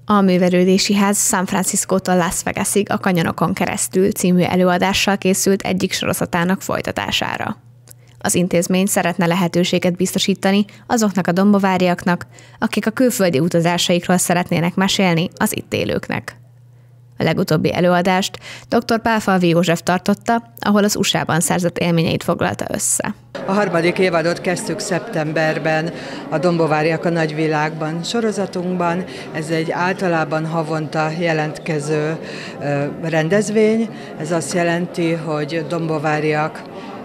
A Művelődési Ház San Franciscótól Las Vegasig a Kanyonokon keresztül című előadással készült egyik sorozatának folytatására. Az intézmény szeretne lehetőséget biztosítani azoknak a dombováriaknak, akik a külföldi utazásaikról szeretnének mesélni az itt élőknek. A legutóbbi előadást dr. Pálfalvi József tartotta, ahol az USA-ban szerzett élményeit foglalta össze. A harmadik évadot kezdtük szeptemberben a Dombováriak a nagyvilágban sorozatunkban. Ez egy általában havonta jelentkező rendezvény. Ez azt jelenti, hogy dombováriak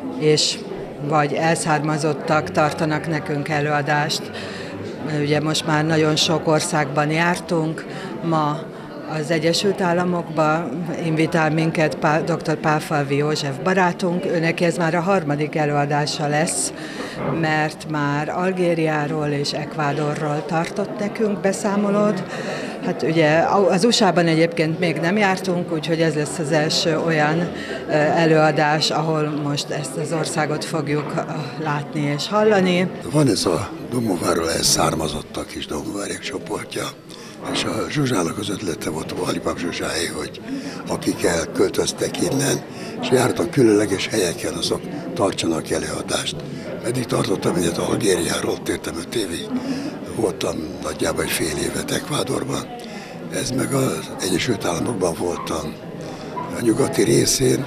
és vagy elszármazottak tartanak nekünk előadást. Ugye most már nagyon sok országban jártunk, ma az Egyesült Államokba invitál minket dr. Pálfalvi József barátunk, őneki ez már a harmadik előadása lesz, mert már Algériáról és Ekvádorról tartott nekünk beszámolót. Hát ugye az USA-ban egyébként még nem jártunk, úgyhogy ez lesz az első olyan előadás, ahol most ezt az országot fogjuk látni és hallani. Van ez a Dombóvárról elszármazottak és dombováriak csoportja, és a Zsuzsának az ötlete volt, a Alipap Zsuzsáé, hogy akik elköltöztek innen, és jártak különleges helyeken, azok tartsanak előadást. Eddig tartottam egyet Algériáról, tértem 5 évig, voltam nagyjából egy fél évet Ekvádorban, ez meg az Egyesült Államokban voltam. A nyugati részén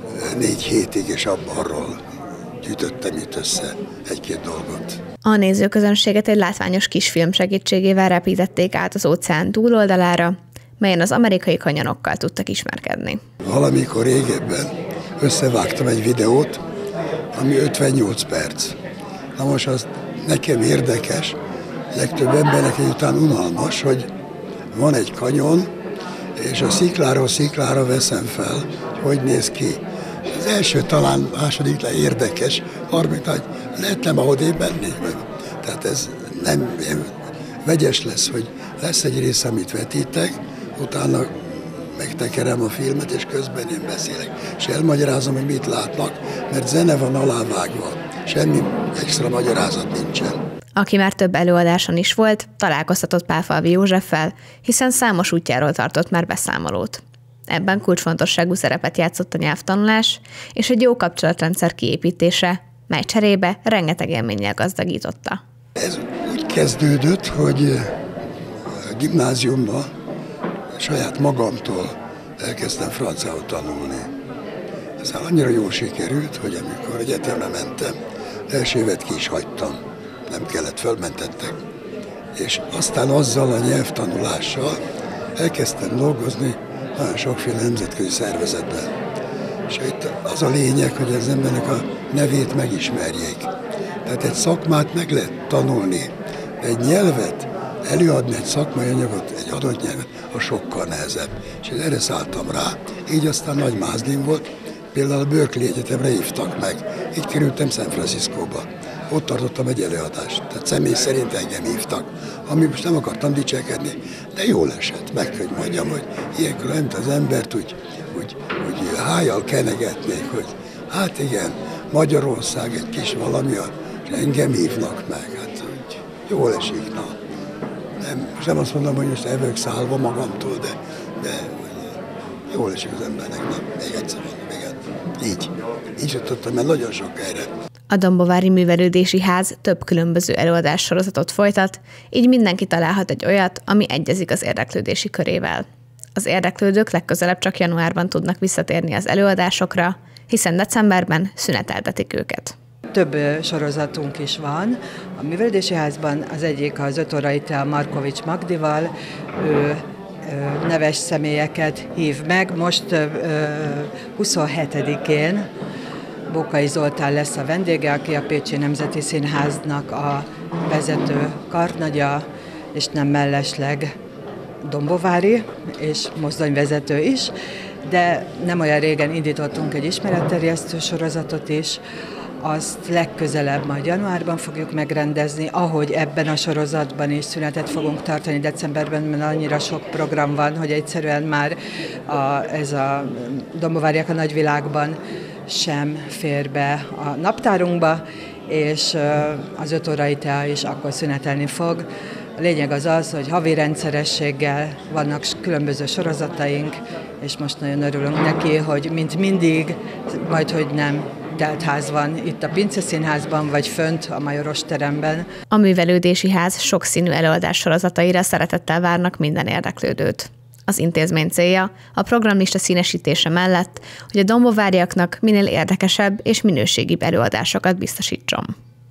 4 hétig, és arról gyűjtöttem itt össze egy-két dolgot. A nézőközönséget egy látványos kisfilm segítségével repítették át az óceán túloldalára, melyen az amerikai kanyonokkal tudtak ismerkedni. Valamikor régebben összevágtam egy videót, ami 58 perc. Na most az nekem érdekes, legtöbb embernek egyután unalmas, hogy van egy kanyon, és a szikláról sziklára veszem fel, hogy néz ki. Az első talán második le érdekes, harmadik, hogy lehet nem odébb menni. Tehát ez nem vegyes lesz, hogy lesz egy rész, amit vetítek, utána megtekerem a filmet, és közben én beszélek. És elmagyarázom, hogy mit látnak, mert zene van alávágva. Semmi extra magyarázat nincsen. Aki már több előadáson is volt, találkoztatott Pálfalvi Józseffel, hiszen számos útjáról tartott már beszámolót. Ebben kulcsfontosságú szerepet játszott a nyelvtanulás és egy jó kapcsolatrendszer kiépítése, mely cserébe rengeteg élménnyel gazdagította. Ez úgy kezdődött, hogy a gimnáziumban saját magamtól elkezdtem franciául tanulni. Ez annyira jól sikerült, hogy amikor egyetemre mentem, első évet ki is hagytam. Nem kellett, fölmentettek. És aztán azzal a nyelvtanulással elkezdtem dolgozni nagyon sokféle nemzetközi szervezetben. És itt az a lényeg, hogy az embernek a nevét megismerjék. Tehát egy szakmát meg lehet tanulni, de egy nyelvet, előadni egy szakmai anyagot, egy adott nyelvet, az sokkal nehezebb. És erre szálltam rá. Így aztán nagy mázlim volt, például a Berkeley Egyetemre hívtak meg. Így kerültem San Franciscóba. Ott tartottam egy előadást, tehát személy szerint engem hívtak, ami most nem akartam dicsekedni, de jól esett, meg hogy mondjam, hogy ilyenkor nem az embert úgy hájjal kenegetnék, hogy hát igen, Magyarország egy kis valami, és engem hívnak meg, hát úgy jól esik, na. Nem azt mondom, hogy most evők szállva magamtól, de jól esik az embernek, na, még egyszer mondom, igen. Így jutottam el nagyon sok helyre. A Dombovári Művelődési Ház több különböző előadássorozatot folytat, így mindenki találhat egy olyat, ami egyezik az érdeklődési körével. Az érdeklődők legközelebb csak januárban tudnak visszatérni az előadásokra, hiszen decemberben szüneteltetik őket. Több sorozatunk is van. A Művelődési Házban az egyik az 5 órai tea Markovics Magdival, ő neves személyeket hív meg. Most 27-én Bókai Zoltán lesz a vendége, aki a Pécsi Nemzeti Színháznak a vezető karnagya, és nem mellesleg dombovári, és mozdonyvezető is, de nem olyan régen indítottunk egy ismeretterjesztő sorozatot is, azt legközelebb majd januárban fogjuk megrendezni, ahogy ebben a sorozatban is szünetet fogunk tartani decemberben, mert annyira sok program van, hogy egyszerűen már ez a Dombováriak a nagyvilágban sem fér be a naptárunkba, és az 5 órai tea is akkor szünetelni fog. A lényeg az, hogy havi rendszerességgel vannak különböző sorozataink, és most nagyon örülünk neki, hogy mint mindig, majd hogy nem teltház van itt a Pince Színházban, vagy fönt a Majoros teremben. A művelődési ház sokszínű előadás sorozataira szeretettel várnak minden érdeklődőt. Az intézmény célja a programlista színesítése mellett, hogy a dombováriaknak minél érdekesebb és minőségibb előadásokat biztosítson.